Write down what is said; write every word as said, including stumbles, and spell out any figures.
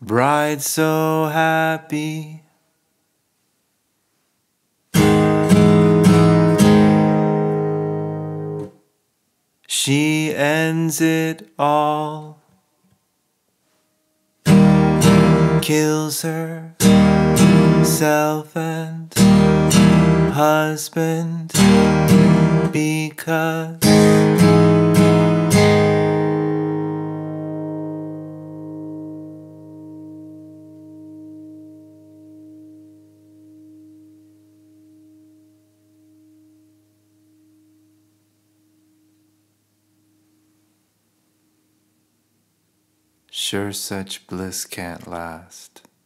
Bride so happy, she ends it all, kills herself and husband because sure such bliss can't last.